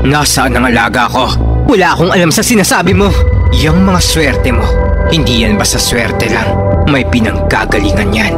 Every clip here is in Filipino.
Nasaan ang alaga ko? Wala akong alam sa sinasabi mo. Yang mga swerte mo, hindi yan basta swerte lang. May pinanggagalingan yan.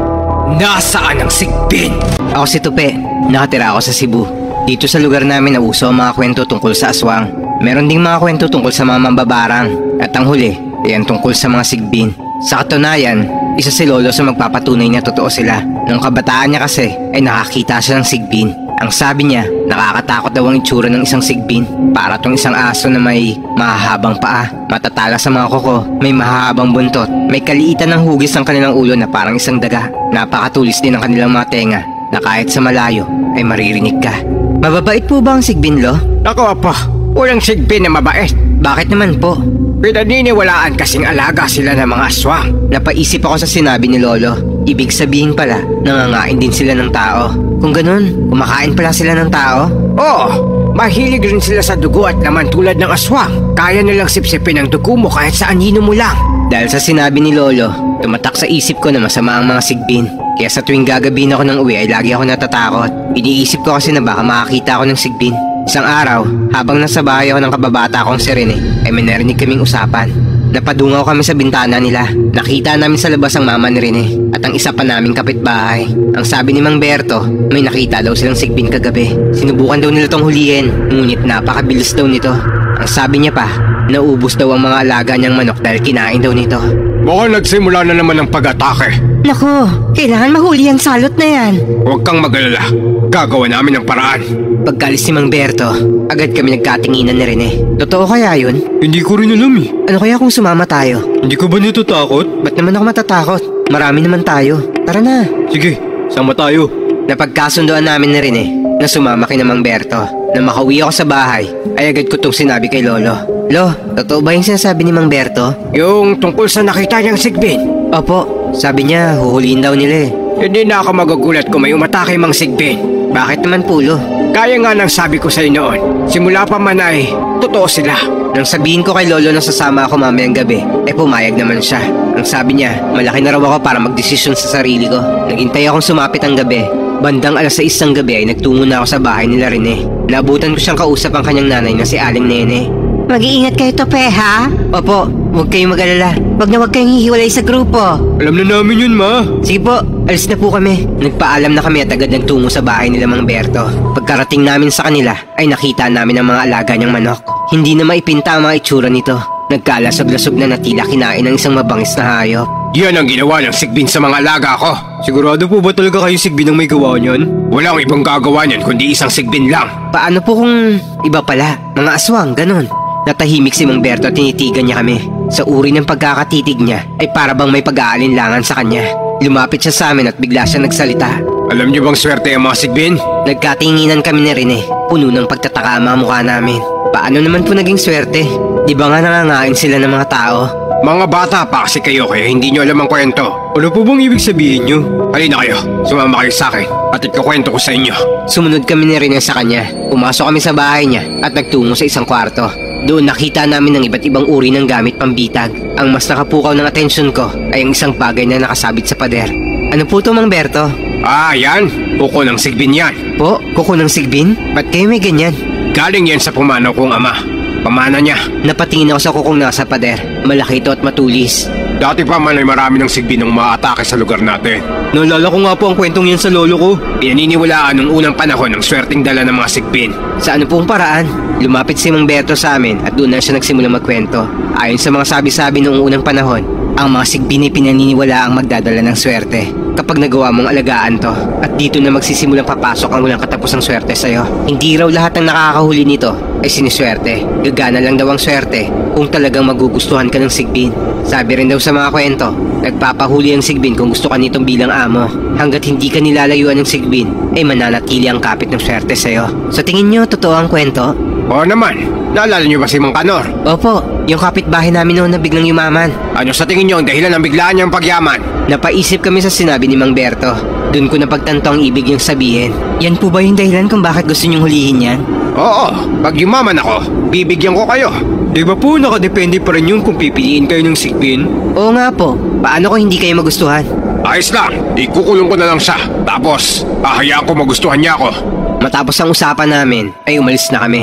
Nasaan ang Sigbin? Ako si Tupe. Nakatira ako sa Cebu. Dito sa lugar namin nauso ang mga kwento tungkol sa aswang. Meron ding mga kwento tungkol sa mga mambabarang. At ang huli, yan tungkol sa mga Sigbin. Sa katunayan, isa si Lolo sa magpapatunay na totoo sila. Noong kabataan niya kasi ay nakakita siya ng Sigbin. Ang sabi niya, nakakatakot daw ang itsura ng isang Sigbin. Para tong isang aso na may mahahabang paa, matatala sa mga kuko, may mahahabang buntot, may kaliitan ng hugis ng kanilang ulo na parang isang daga. Napakatulis din ang kanilang mga tenga na kahit sa malayo ay maririnig ka. Mababait po ba ang Sigbin, Lo? Ako po, walang Sigbin na mabait. Bakit naman po? Pinaniniwalaan kasing alaga sila ng mga aswang. Napaisip ako sa sinabi ni Lolo. Ibig sabihin pala, nangangain din sila ng tao. Kung ganun, kumakain pala sila ng tao? Oo, mahilig rin sila sa dugo at laman tulad ng aswang. Kaya nilang sipsipin ang dugo mo kahit sa anino mo lang. Dahil sa sinabi ni Lolo, tumatak sa isip ko na masama ang mga Sigbin. Kaya sa tuwing gagabihin ako ng uwi ay lagi ako natatakot. Iniisip ko kasi na baka makakita ako ng Sigbin. Isang araw, habang nasa bahay ako ng kababata kong si Rene, ay may narinig kaming usapan. Napadungaw kami sa bintana nila. Nakita namin sa labas ang mama ni Rene at ang isa pa naming kapitbahay. Ang sabi ni Mang Berto, may nakita daw silang Sigbin kagabi. Sinubukan daw nila tong hulihin, ngunit napakabilis daw nito. Ang sabi niya pa, naubos daw ang mga alaga niyang manok dahil kinain daw nito. Baka nagsimula na naman ang pag-atake. Naku, kailangan mahuli ang salot na yan. Huwag kang mag-alala. Gagawa namin ng paraan. Pagkalis ni Mang Berto, agad kami nagkatinginan ni Rene. Totoo kaya yun? Hindi ko rin alam eh. Ano kaya kung sumama tayo? Hindi ko ba natatakot? Ba't naman ako matatakot? Marami naman tayo. Tara na. Sige, sama tayo. Napagkasundoan namin ni Rene na sumama kina Mang Berto. Na makauwi ako sa bahay, ay agad ko itong sinabi kay Lolo. Lo, totoo ba yung sinasabi ni Mang Berto? Yung tungkol sa nakita niyang Sigbin? Opo, sabi niya huhulihin daw nila eh. Hindi na ako magugulat kung may umatake Mang Sigbin. Bakit naman po, Lo? Kaya nga nang sabi ko sa'yo noon, simula pa man ay totoo sila. Nang sabihin ko kay Lolo na sasama ako mamayang gabi, ay pumayag naman siya. Ang sabi niya, malaki na raw ako para magdesisyon sa sarili ko. Naghintay akong sumapit ang gabi. Bandang 6:00 ng gabi ay nagtungo na ako sa bahay nila Rene. Naabutan ko siyang kausap ang kanyang nanay na si Aling Nene. Mag-iingat kayo, Tope, ha? Opo, huwag kayong mag-alala. Huwag kayong hihiwalay sa grupo. Alam na namin yun, Ma. Sige po, alis na po kami. Nagpaalam na kami at agad nagtungo sa bahay nila Mang Berto. Pagkarating namin sa kanila, ay nakita namin ang mga alaga niyang manok. Hindi na maipinta ang mga itsura nito. Nagkalasog-lasog na tila kinain ng isang mabangis na hayop. Yan ang ginawa ng Sigbin sa mga alaga ko. Sigurado po ba talaga kayo Sigbin ang may gawa niyan? Walang ibang gagawa niyan kundi isang Sigbin lang. Paano po kung iba pala? Mga aswang, ganun. Natahimik si Mang Berto at tinitigan niya kami. Sa uri ng pagkakatitig niya ay para bang may pag-aalinlangan sa kanya. Lumapit siya sa amin at bigla siya nagsalita. Alam niyo bang swerte ang mga Sigbin? Nagkatinginan kami ni Rene. Puno ng pagtataka ang mga mukha namin. Paano naman po naging swerte? Di ba nga nangangain sila ng mga tao? Mga bata pa kasi kayo kaya hindi nyo alam ang kwento. Ano po bang ibig sabihin nyo? Halina kayo, sumama kayo sa akin at ikakwento ko sa inyo. Sumunod kami ni Rene sa kanya. Pumasok kami sa bahay niya at nagtungo sa isang kwarto. Doon nakita namin ng iba't ibang uri ng gamit pambitag. Ang mas nakapukaw ng atensyon ko ay ang isang bagay na nakasabit sa pader. Ano po ito, Mang Berto? Ah, yan. Kuko ng Sigbin yan. Po? Kuko ng Sigbin? Ba't kayo may ganyan? Galing yan sa pumanaw kong ama. Pamana niya. Napatingin ako sa kukong nasa pader. Malaki ito at matulis. Dati pa man ay marami ng Sigbin ang maatake sa lugar natin. Naalala ko nga po ang kwentong yan sa lolo ko. Pinaniniwalaan nung unang panahon ng swerteng dala ng mga Sigbin. Sa ano pong paraan? Lumapit si Mang Berto sa amin at doon na siya nagsimulang magkwento. Ayon sa mga sabi-sabi noong unang panahon, ang mga Sigbin ay pinaniniwala ang magdadala ng swerte kapag nagawa mong alagaan to. At dito na magsisimulang papasok ang walang katapusang swerte sa'yo. Hindi raw lahat ng nakakahuli nito ay siniswerte. Gagana lang daw ang swerte kung talagang magugustuhan ka ng Sigbin. Sabi rin daw sa mga kwento, nagpapahuli ang Sigbin kung gusto ka nitong bilang amo. Hanggat hindi ka nilalayuan ng Sigbin, ay mananatili ang kapit ng swerte sa'yo. Sa tingin nyo, totoo ang kwento? Oo naman. Naalala nyo ba si Mang Kanor? Opo, yung kapitbahay namin noon na biglang yumaman. Ano sa tingin nyo ang dahilan ng biglaan niyang pagyaman? Napaisip kami sa sinabi ni Mang Berto. Doon ko napagtanto ang ibig niyang sabihin. Yan po ba yung dahilan kung bakit gusto niyong hulihin yan? Oo, pag yumaman ako, bibigyan ko kayo. Di ba po nakadepende pa rin yun kung pipiliin kayo ng Sigbin? Oo nga po, paano kung hindi kayo magustuhan? Ayos lang, ikukulong ko na lang siya. Tapos, ahayaan ko magustuhan niya ako. Matapos ang usapan namin, ay umalis na kami.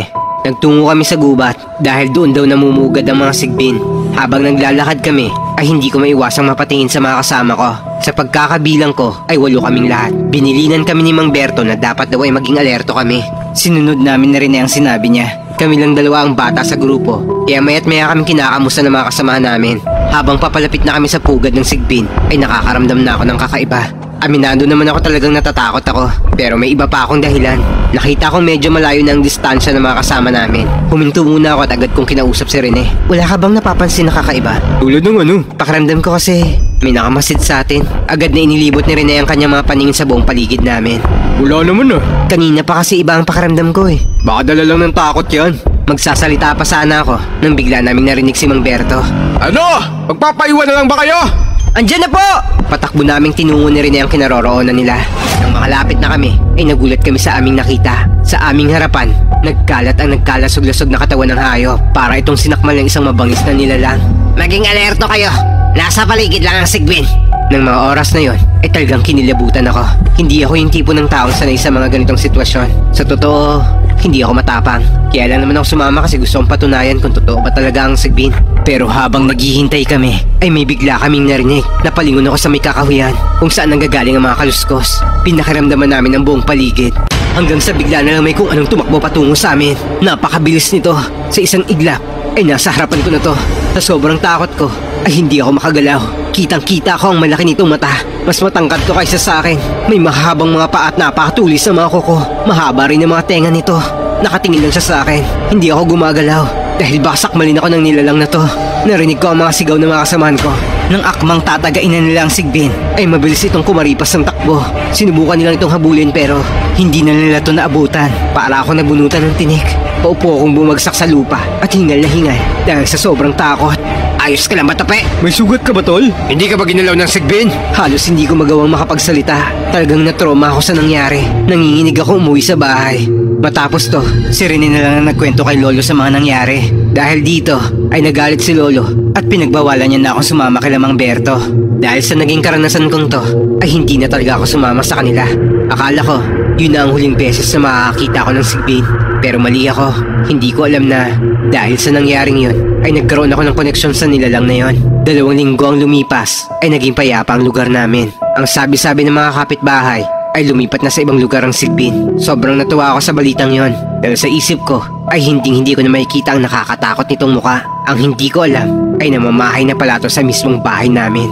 Nagtungo kami sa gubat dahil doon daw namumugad ang mga sigbin. Habang naglalakad kami ay hindi ko maiwasang mapatingin sa mga kasama ko. Sa pagkakabilang ko ay 8 kaming lahat. Binilinan kami ni Mang Berto na dapat daw ay maging alerto kami. Sinunod namin na rin ang sinabi niya. Kami lang 2 ang bata sa grupo, kaya maya't maya kami kinakamusta ng mga kasamahan namin. Habang papalapit na kami sa pugad ng sigbin ay nakakaramdam na ako ng kakaiba. Aminado naman ako talagang natatakot ako, pero may iba pa akong dahilan. Nakita kong medyo malayo na ang distansya ng mga kasama namin. Huminto muna ako at agad kong kinausap si Rene. Wala ka bang napapansin na kakaiba? Tulad ng ano? Pakiramdam ko kasi may nakamasid sa atin. Agad na inilibot ni Rene ang kanyang mga paningin sa buong paligid namin. Wala naman ah. Kanina pa kasi iba ang pakiramdam ko eh. Baka dala lang ng takot yan. Magsasalita pa sana ako nang bigla naming narinig si Mang Berto. Ano? Magpapaiwan na lang ba kayo? Andiyan na po! Patakbo naming tinungo ni Rene ang kinaroroonan nila. Nang makalapit na kami, ay nagulat kami sa aming nakita. Sa aming harapan, nagkalat ang nagkalasog-lasog na katawan ng hayop. Para itong sinakmal ng isang mabangis na nilalang. Maging alerto kayo! Nasa paligid lang ang sigbin! Nang mga oras na yon, ay talagang kinilabutan ako. Hindi ako yung tipo ng taong sanay sa mga ganitong sitwasyon. Sa totoo, hindi ako matapang. Kaya lang naman ako sumama kasi gusto kong patunayan kung totoo ba talaga ang sigbin. Pero habang naghihintay kami, ay may bigla kaming narinig. Napalingon ako sa may kakahuyan kung saan nanggagaling ang mga kaluskos. Pinakiramdaman namin ang buong paligid. Hanggang sa bigla na lang may kung anong tumakbo patungo sa amin. Napakabilis nito. Sa isang iglap, ay nasa harapan ko na to. Sa sobrang takot ko, ay hindi ako makagalaw. Kitang-kita ko ang malaki nitong mata. Mas matangkad ko kaysa sa akin. May mahabang mga paa at napakatulis na mga kuko. Mahaba rin ang mga tenga nito. Nakatingin lang siya sa akin. Hindi ako gumagalaw. Dahil baka sakmalin ako ng nilalang na to. Narinig ko ang mga sigaw ng mga kasamahan ko. Nang akmang tatagain na nila ang sigbin, ay mabilis itong kumaripas ng takbo. Sinubukan nilang itong habulin pero hindi na nila ito naabutan. Para ako nabunutan ng tinik. Paupo akong bumagsak sa lupa at hingal na hingal dahil sa sobrang takot. Ayos ka lang ba, Tape? May sugat ka ba, tol? Hindi ka ba ginalaw ng sigbin? Halos hindi ko magawang makapagsalita. Talagang natroma ako sa nangyari. Nanginginig ako umuwi sa bahay. Matapos to, si Rene na lang ang nagkwento kay Lolo sa mga nangyari. Dahil dito, ay nagalit si Lolo at pinagbawalan niya na akong sumama kay Mang Berto. Dahil sa naging karanasan kong to, ay hindi na talaga ako sumama sa kanila. Akala ko, yun na ang huling beses na makakakita ko ng sigbin. Pero mali ako. Hindi ko alam na dahil sa nangyaring yun, ay nagkaroon ako ng koneksyon sa nilalang na yon. 2 linggo ang lumipas, ay naging payapa ang lugar namin. Ang sabi-sabi ng mga kapitbahay, ay lumipat na sa ibang lugar ang sigbin. Sobrang natuwa ako sa balitang yon. Pero sa isip ko, ay hindi ko na makikita ang nakakatakot nitong muka. Ang hindi ko alam, ay namamahay na pala to sa mismong bahay namin.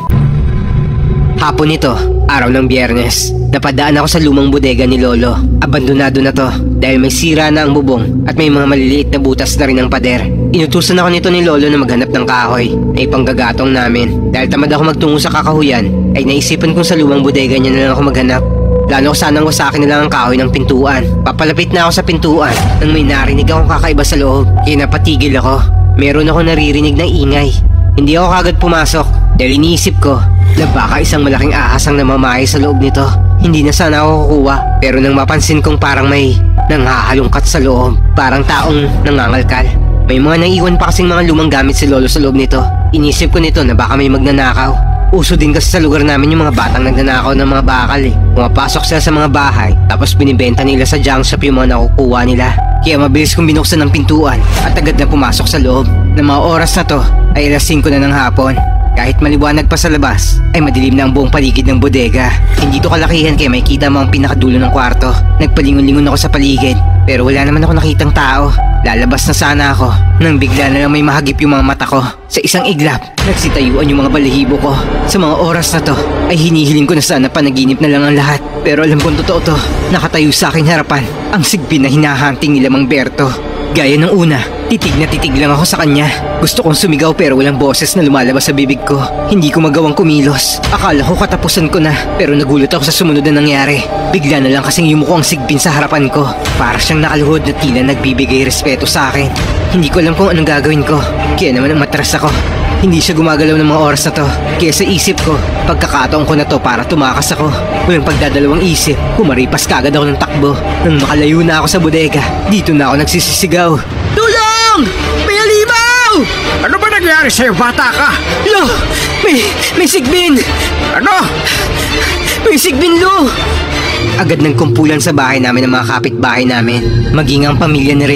Hapon ito, araw ng Biyernes, napadaan ako sa lumang bodega ni Lolo. Abandonado na to dahil may sira na ang bubong at may mga maliliit na butas na rin ang pader. Inutusan ako nito ni Lolo na maghanap ng kahoy ay panggagatong namin. Dahil tamad ako magtungo sa kakahuyan, ay naisipan kong sa lumang bodega niya na lang ako maghanap. Plano ko sanang wasakin na lang ang kahoy ng pintuan. Papalapit na ako sa pintuan nang may narinig akong kakaiba sa loob. Kaya napatigil ako. Meron ako naririnig na ingay. Hindi ako kagad pumasok dahil iniisip ko na baka isang malaking ahas ang namamahay sa loob nito. Hindi na sana ako kukuha, pero nang mapansin kong parang may nanghahalungkat sa loob, parang taong nangangalkal. May mga naiwan pa kasing mga lumang gamit si Lolo sa loob nito. Inisip ko nito na baka may magnanakaw. Uso din kasi sa lugar namin yung mga batang nagnanakaw ng mga bakal eh. Pumapasok sila sa mga bahay, tapos binibenta nila sa junk shop yung mga nakukuha nila. Kaya mabilis kong binuksan ng pintuan at agad na pumasok sa loob. Ng mga oras na to ay alas 5 na ng hapon. Kahit maliwanag pa sa labas, ay madilim na ang buong paligid ng bodega. Hindi to kalakihan kaya may kita mo ang pinakadulo ng kwarto. Nagpalingon-lingon ako sa paligid, pero wala naman ako nakitang tao. Lalabas na sana ako, nang bigla na lang may mahagip yung mga mata ko. Sa isang iglap, nagsitayuan yung mga balahibo ko. Sa mga oras na to, ay hinihiling ko na sana panaginip na lang ang lahat. Pero alam kong totoo to, nakatayo sa aking harapan, ang sigbin na hinahunting nila Mang Berto. Gaya ng una, titig na titig lang ako sa kanya. Gusto kong sumigaw pero walang boses na lumalabas sa bibig ko. Hindi ko magawang kumilos. Akala ko katapusan ko na, pero nagulat ako sa sumunod na nangyari. Bigla na lang kasing yumuko ang sigbin sa harapan ko. Para siyang nakaluhod na tila nagbibigay respeto sa akin. Hindi ko alam kung anong gagawin ko, kaya naman matras ako. Hindi siya gumagalaw ng mga oras na to. Kaya sa isip ko, pagkakataon ko na to para tumakas ako. Walang pagdadalawang isip, kumaripas kagad ako ng takbo. Nang makalayo na ako sa bodega, dito na ako nagsisisigaw. Tulong! May halimaw! Ano ba nangyari sa'yo, bata ka? Lo! May sigbin! Ano? May sigbin, Lo! Agad nagkumpulan sa bahay namin ng mga kapitbahay namin. Maging ang pamilya ni Rene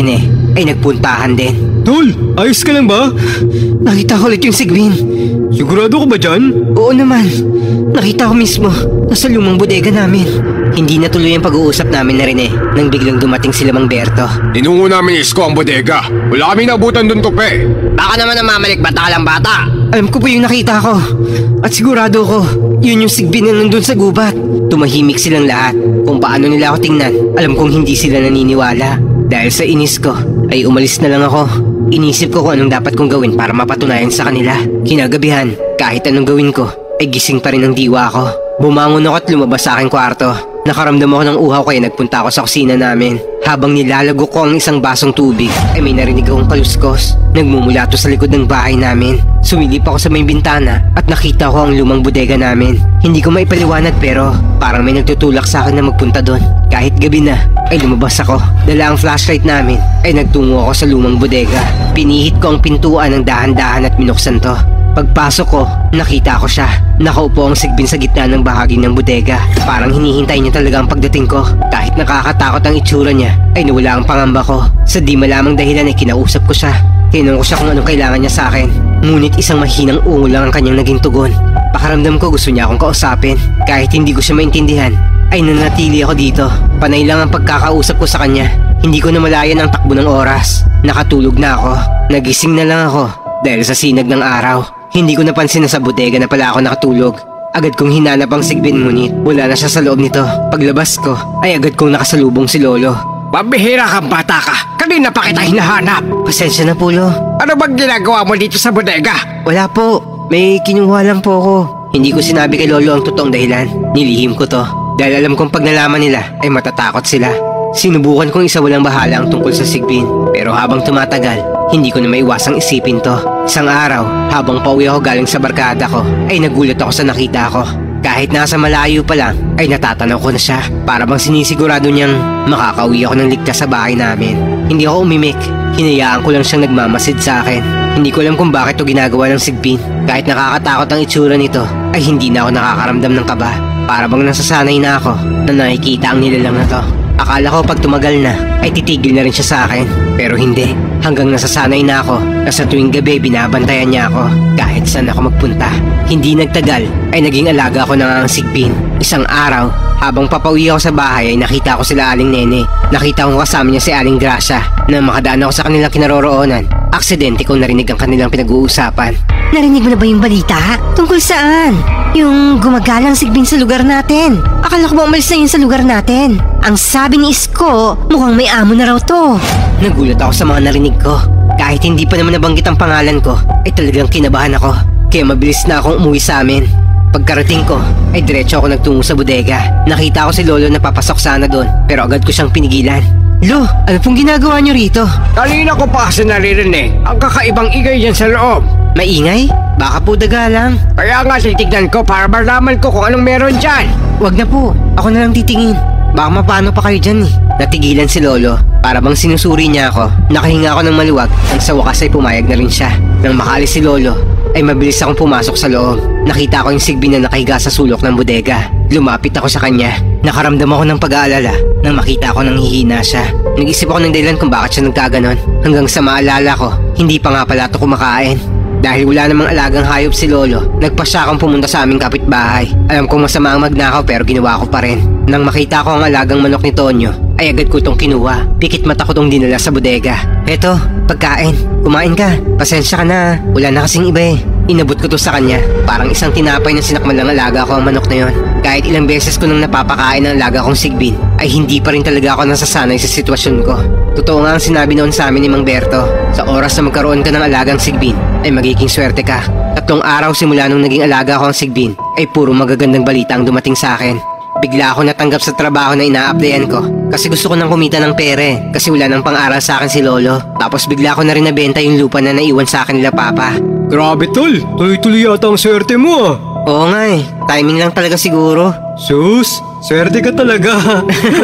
ay nagpuntahan din. Tol, ayos ka lang ba? Nakita ko ulit yung Sigbin. Sigurado ka ba dyan? Oo naman. Nakita ko mismo. Nasa lumang bodega namin. Hindi natuloy ang pag-uusap namin na rin nang biglang dumating sila Mang Berto. Tinungo namin Isko ang bodega. Wala kami nabutan dun, Tope. Baka naman namamalik batalang bata. Alam ko po yung nakita ko. At sigurado ko, yun yung Sigbin na nandun sa gubat. Tumahimik silang lahat. Kung paano nila ako tingnan, alam kong hindi sila naniniwala. Dahil sa inis ko, ay umalis na lang ako. Inisip ko kung anong dapat kong gawin para mapatunayan sa kanila. Kinagabihan, kahit anong gawin ko, ay gising pa rin ang diwa ko. Bumangon ako at lumabas sa aking kwarto. Nakaramdam ako ng uhaw kaya nagpunta ako sa kusina namin. Habang nilalagok ko ang isang basong tubig, ay may narinig akong kaluskos. Nagmumula to sa likod ng bahay namin. Sumilip ako sa may bintana at nakita ko ang lumang bodega namin. Hindi ko maipaliwanag pero parang may nagtutulak sa akin na magpunta doon. Kahit gabi na, ay lumabas ako. Dala ang flashlight namin, ay nagtungo ako sa lumang bodega. Pinihit ko ang pintuan ng dahan-dahan at minuksan to. Pagpasok ko, nakita ko siya. Nakaupo ang Sigbin sa gitna ng bahagi ng bodega. Parang hinihintay niya talaga ang pagdating ko. Kahit nakakatakot ang itsura niya, ay nawala ang pangamba ko. Sa di malamang dahilan ay kinausap ko siya. Tinanong ko siya kung anong kailangan niya sa akin. Ngunit isang mahinang ungol lang ang kanyang naging tugon. Pakaramdam ko gusto niya akong kausapin. Kahit hindi ko siya maintindihan, ay nanatili ako dito. Panay lang ang pagkakausap ko sa kanya. Hindi ko na malayan ang takbo ng oras. Nakatulog na ako. Nagising na lang ako dahil sa sinag ng araw. Hindi ko napansin na sa bodega na pala ako nakatulog. Agad kong hinanap ang Sigbin ngunit wala na siya sa loob nito. Paglabas ko ay agad kong nakasalubong si Lolo. Pambihira kang bata ka. Kanina pa kita hinahanap. Pasensya na po, Lo. Ano bang ginagawa mo dito sa bodega? Wala po. May kinuha lang po ako. Hindi ko sinabi kay Lolo ang totoong dahilan. Nilihim ko to. Dahil alam kong pag nalaman nila ay matatakot sila. Sinubukan kong isa walang bahala ang tungkol sa Sigbin. Pero habang tumatagal, hindi ko na maiwasang isipin to. Isang araw, habang pauwi ako galing sa barkada ko, ay nagulat ako sa nakita ko. Kahit nasa malayo pa lang, ay natatanaw ko na siya. Para bang sinisigurado niyang makakauwi ako ng ligtas sa bahay namin. Hindi ako umimik. Hinayaan ko lang siyang nagmamasid sa akin. Hindi ko alam kung bakit to ginagawa ng Sigbin. Kahit nakakatakot ang itsura nito, ay hindi na ako nakakaramdam ng kaba. Para bang nasasanay na ako na nakikita ang nilalang na to. Akala ko pag tumagal na, ay titigil na rin siya sa akin. Pero hindi. Hanggang nasasanay na ako na sa tuwing gabi binabantayan niya ako kahit saan ako magpunta. Hindi nagtagal ay naging alaga ako ng ang Sigbin. Isang araw, habang papauwi ako sa bahay ay nakita ko sila Aling Nene. Nakita ko kasama niya si Aling Gracia. Nang makadaan ako sa kanilang kinaroroonan, aksidente kong narinig ang kanilang pinag-uusapan. Narinig mo na ba yung balita? Tungkol saan? Yung gumagalang Sigbin sa lugar natin. Akala ko ba umalis na yun sa lugar natin? Ang sabi ni Isko, mukhang may amo na raw to. Nagulat ako sa mga narinig ko. Kahit hindi pa naman nabanggit ang pangalan ko, ay talagang kinabahan ako. Kaya mabilis na akong umuwi sa amin. Pagkarating ko, ay diretso ako nagtungo sa bodega. Nakita ko si Lolo na papasok sana doon, pero agad ko siyang pinigilan. Lo, ano pong ginagawa niyo rito? Kanina ko pa kasi naririnig ang kakaibang ingay dyan sa loob. Maingay? Baka po daga lang. Kaya nga titignan ko para malaman ko kung anong meron dyan. Wag na po, ako na lang titingin. Baka mapano pa kayo dyan Natigilan si Lolo. Para bang sinusuri niya ako. Nakahinga ako ng maluwag nang sa wakas ay pumayag na rin siya. Nang makaalis si Lolo, ay mabilis akong pumasok sa loob. Nakita ko yung Sigbin na nakahiga sa sulok ng bodega. Lumapit ako sa kanya. Nakaramdam ako ng pag-aalala nang makita ko nang hihina siya. Nag-isip ako ng dahilan kung bakit siya nagkaganon. Hanggang sa maalala ko, hindi pa nga pala ito kumakain. Dahil wala namang alagang hayop si Lolo, nagpasya akong pumunta sa aming kapitbahay. Alam kong masama ang magnakaw pero ginawa ko pa rin. Nang makita ko ang alagang manok ni Tonyo, ay agad ko itong kinuha. Pikit mata ko itong dinala sa bodega. Eto, pagkain. Kumain ka. Pasensya ka na. Wala na kasing iba Inabot ko to sa kanya. Parang isang tinapay na sinakmal ng alaga ko ang manok na yon. Kahit ilang beses ko nang napapakain ng alaga kong Sigbin, ay hindi pa rin talaga ako nasasanay sa sitwasyon ko. Totoo nga ang sinabi noon sa amin ni Mang Berto. Sa oras na magkaroon ka ng alagang Sigbin, ay magiging swerte ka. 3 araw simula nung naging alaga ko ang Sigbin, ay puro magagandang balita ang dumating sa akin. Bigla ako natanggap sa trabaho na ina-applyan ko kasi gusto ko nang kumita ng pere kasi wala nang pang-aral sa akin si Lolo. Tapos bigla ko na rin nabenta yung lupa na naiwan sa akin nila Papa. Grabe tol, tuloy-tuloy yata ang swerte mo Oo nga timing lang talaga siguro. Sus, swerte ka talaga.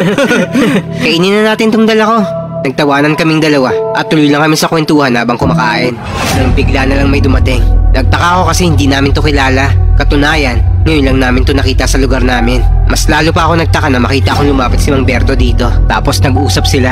Kainin na natin tong dala ko. Nagtawanan kaming dalawa at tuloy lang kami sa kwentuhan habang kumakain. Nang bigla na lang may dumating. Nagtaka ako kasi hindi namin to kilala. Katunayan, ngayon lang namin to nakita sa lugar namin. Mas lalo pa ako nagtaka na makita akong lumapit si Mang Berto dito. Tapos nag-uusap sila.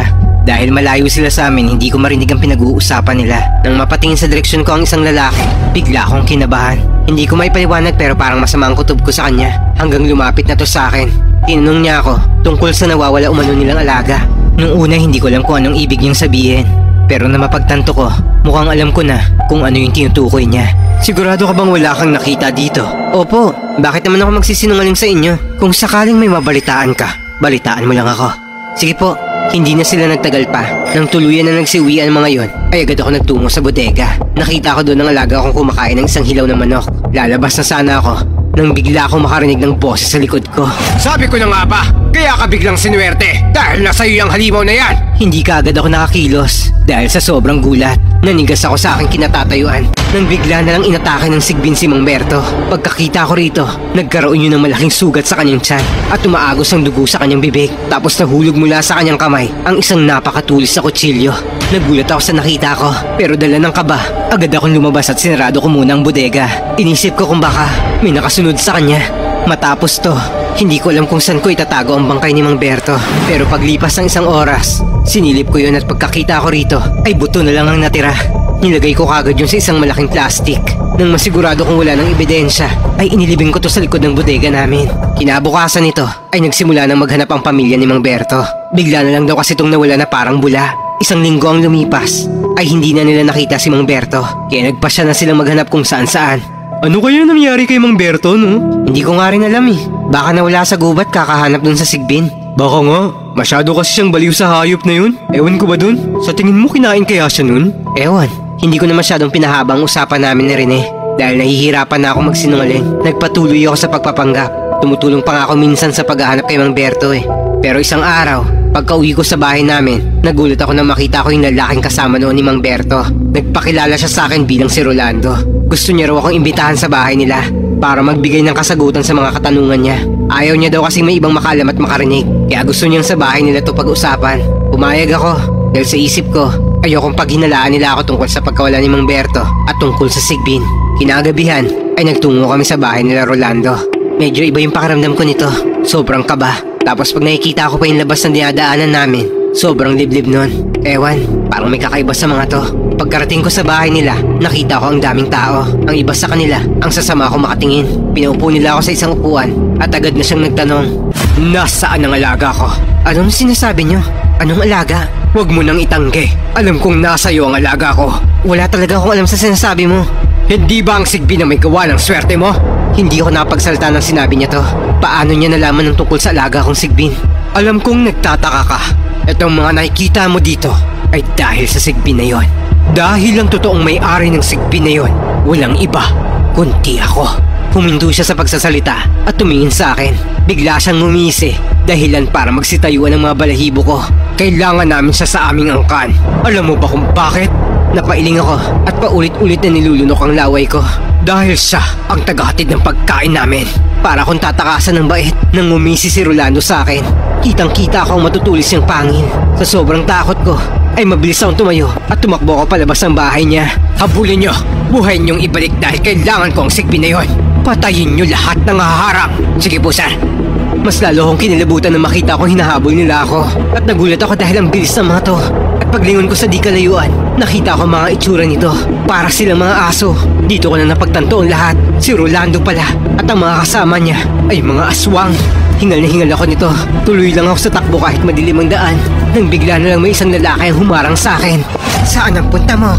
Dahil malayo sila sa amin, hindi ko marinig ang pinag-uusapan nila. Nang mapatingin sa direksyon ko ang isang lalaki, bigla akong kinabahan. Hindi ko maipaliwanag pero parang masama ang kutob ko sa kanya hanggang lumapit na to sa akin. Tinanong niya ako tungkol sa nawawala umano nilang alaga. Nung una hindi ko alam kung anong ibig niyang sabihin. Pero na mapagtanto ko, mukhang alam ko na kung ano yung tinutukoy niya. Sigurado ka bang wala kang nakita dito? Opo, bakit naman ako magsisinungaling sa inyo? Kung sakaling may mabalitaan ka, balitaan mo lang ako. Sige po, hindi na sila nagtagal pa. Nang tuluyan na nagsiuwian ang mga yon, ay agad ako nagtungo sa bodega. Nakita ko doon ang alaga akong kumakain ng isang hilaw na manok. Lalabas na sana ako nang bigla akong makarinig ng boses sa likod ko. Sabi ko na nga ba, kaya ka biglang sinuwerte dahil nasa iyo ang halimaw na yan. Hindi kaagad ako nakakilos dahil sa sobrang gulat. Nanigas ako sa aking kinatatayuan nang bigla na lang inatake ng sigbin si Mang Berto. Pagkakita ko rito, nagkaroon yun ng malaking sugat sa kanyang tiyan at tumaagos ang dugo sa kanyang bibig. Tapos nahulog mula sa kanyang kamay ang isang napakatulis na kutsilyo. Nagulat ako sa nakita ko pero dala ng kaba, agad akong lumabas at sinarado ko muna ang bodega. Inisip ko kung baka may nakasunod sa kanya. Matapos to, hindi ko alam kung saan ko itatago ang bangkay ni Mang Berto. Pero paglipas ng isang oras, sinilip ko yun at pagkakita ko rito, ay buto na lang ang natira. Nilagay ko kagad yun sa isang malaking plastic. Nang masigurado kong wala ng ebidensya, ay inilibing ko to sa likod ng bodega namin. Kinabukasan nito, ay nagsimula nang maghanap ang pamilya ni Mang Berto. Bigla na lang daw kasi itong nawala na parang bula. Isang linggo ang lumipas, ay hindi na nila nakita si Mang Berto. Kaya nagpasya na silang maghanap kung saan-saan. Ano kaya nangyari kay Mang Berto, no? Hindi ko nga rin alam eh. Baka nawala sa gubat kakahanap dun sa sigbin. Baka nga. Masyado kasi siyang baliw sa hayop na yun. Ewan ko ba dun? Sa tingin mo kinain kaya siya nun? Ewan. Hindi ko na masyadong pinahaba ang usapan namin ni Rene. Dahil nahihirapan na ako magsinungaling. Nagpatuloy ako sa pagpapanggap. Tumutulong pa nga ako minsan sa paghahanap kay Mang Berto eh. Pero isang araw, pagka-uwi ko sa bahay namin, nagulat ako nang makita ko yung lalaking kasama noon ni Mang Berto. Nagpakilala siya sa akin bilang si Rolando. Gusto niya raw akong imbitahan sa bahay nila para magbigay ng kasagutan sa mga katanungan niya. Ayaw niya daw kasi may ibang makalam at makarinig. Kaya gusto niyang sa bahay nila to pag-usapan. Pumayag ako dahil sa isip ko, ayokong paghinalaan nila ako tungkol sa pagkawala ni Mang Berto at tungkol sa sigbin. Kinagabihan ay nagtungo kami sa bahay nila Rolando. Medyo iba yung pakiramdam ko nito. Sobrang kaba. Tapos pag nakikita ko pa yung labas ng dinadaanan namin, sobrang liblib nun. Ewan, parang may kakaiba sa mga to. Pagkarating ko sa bahay nila, nakita ko ang daming tao. Ang iba sa kanila, ang sasama ko makatingin. Pinaupo nila ako sa isang upuan at agad na siyang nagtanong, "Nasaan ang alaga ko?" Anong sinasabi niyo? Anong alaga? Huwag mo nang itanggi. Alam kong nasa iyo ang alaga ko. Wala talaga akong alam sa sinasabi mo. Hindi ba ang sigbin na may gawa ng swerte mo? Hindi ako napagsalta ng sinabi niya to. Paano niya nalaman ng tungkol sa alaga kong sigbin? Alam kong nagtataka ka. Itong mga nakikita mo dito ay dahil sa sigbin na yon. Dahil ang totoong may-ari ng sigbin na yon, walang iba, kundi ako. Huminto siya sa pagsasalita at tumingin sa akin. Bigla siyang ngumisi, dahilan para magsitayuan ng mga balahibo ko. Kailangan namin siya sa aming angkan. Alam mo ba kung bakit? Napailing ako at paulit-ulit na nilulunok ang laway ko. Dahil siya ang tagahatid ng pagkain namin. Para kung tatakasan ng bait nang ngumisi si Rolando sa akin. Kitang-kita akong matutulis niyang pangil. Sa sobrang takot ko, ay mabilis akong tumayo at tumakbo ako palabas ng bahay niya. Habulin niyo! Buhay niyong ibalik dahil kailangan ko ang sigbin na yon. Patayin niyo lahat ng haharang. Sige po, sir. Mas lalo akong kinilabutan na makita kong hinahabol nila ako. At nagulat ako dahil ang bilis ng mga to. At paglingon ko sa di kalayuan, nakita ko mga itsura nito. Para silang mga aso. Dito ko na napagtanto ang lahat. Si Rolando pala. At ang mga kasama niya ay mga aswang. Hingal na hingal ako nito. Tuloy lang ako sa takbo kahit madilim ang daan. Nang bigla na lang may isang lalaki ang humarang sa akin. Saan ang punta mo?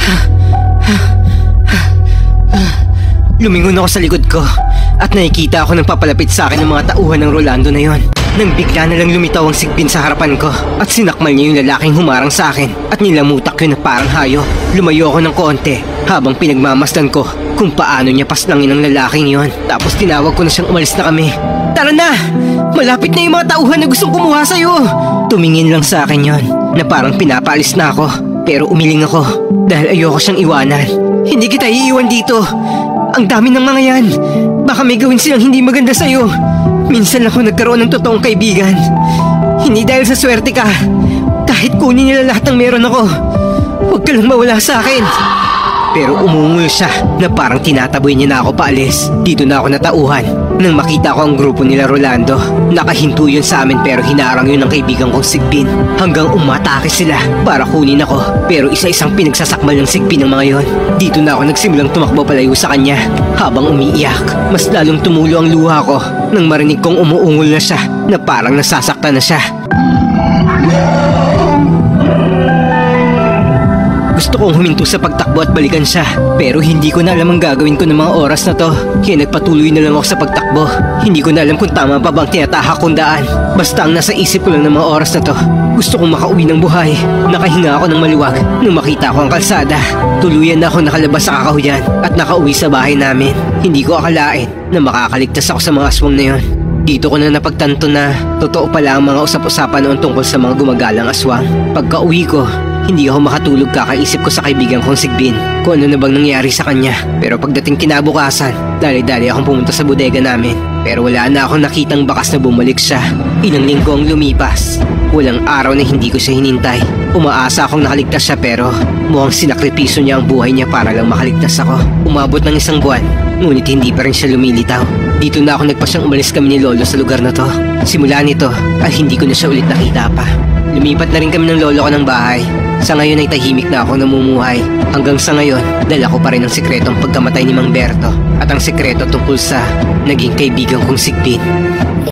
Lumingon ako sa likod ko at nakikita ako ng papalapit sa akin ng mga tauhan ng Rolando na yon. Nang bigla na lang lumitaw ang sigbin sa harapan ko at sinakmal niya yung lalaking humarang sa akin at nilamutak yun na parang hayo. Lumayo ako ng konti habang pinagmamasdan ko kung paano niya paslangin ang lalaking yon. Tapos tinawag ko na siyang umalis na kami. Tara na! Malapit na yung mga tauhan na gustong kumuha sa'yo! Tumingin lang sa akin yon na parang pinapaalis na ako. Pero umiling ako dahil ayoko siyang iwanan. Hindi kita iiwan dito. Ang dami ng mga yan. Baka may gawin silang hindi maganda sa'yo. Minsan ako nagkaroon ng totoong kaibigan. Hindi dahil sa swerte ka. Kahit kunin nila lahat ng meron ako, huwag ka lang mawala sa akin. Pero umungol siya na parang tinataboy niya na ako paalis. Dito na ako natauhan nang makita ko ang grupo nila Rolando. Nakahinto yun sa amin pero hinarang yun ng kaibigan kong Sigbin. Hanggang umatake sila para kunin ako. Pero isa-isang pinagsasakmal ng Sigbin ng mga yon. Dito na ako nagsimulang tumakbo palayo sa kanya. Habang umiiyak, mas lalong tumulo ang luha ko nang marinig kong umuungol na siya na parang nasasaktan na siya. Gusto kong huminto sa pagtakbo at balikan siya. Pero hindi ko na alam ang gagawin ko ng mga oras na to. Kaya nagpatuloy na lang ako sa pagtakbo. Hindi ko na alam kung tama pa bang tinatahak kong daan. Basta ang nasa isip ko lang ng mga oras na to, gusto kong makauwi ng buhay. Nakahinga ako ng maluwag nung makita ko ang kalsada. Tuluyan na ako nakalabas sa kakahuyan at nakauwi sa bahay namin. Hindi ko akalain na makakaligtas ako sa mga aswang na yon. Dito ko na napagtanto na totoo pala ang mga usap-usapan noon tungkol sa mga gumagalang aswang. Pagka-uwi ko, hindi ako makatulog kakaisip ko sa kaibigan kong Sigbin kung ano na bang nangyari sa kanya. Pero pagdating kinabukasan, dali-dali akong pumunta sa bodega namin. Pero wala na akong nakitang bakas na bumalik siya. Ilang linggo ang lumipas. Walang araw na hindi ko siya hinintay. Umaasa akong nakaligtas siya pero mukhang sinakripisyo niya ang buhay niya para lang makaligtas ako. Umabot ng isang buwan, ngunit hindi pa rin siya lumilitaw. Dito na ako nagpasyang umalis kami ni Lolo sa lugar na to. Simula nito ay hindi ko na siya ulit nakita pa. Lumipat na rin kami ng lolo ko ng bahay. Sa ngayon ay tahimik na ako namumuhay. Hanggang sa ngayon, dala ko pa rin ang sikretong pagkamatay ni Mang Berto at ang sikreto tungkol sa naging kaibigan kong Sigbin.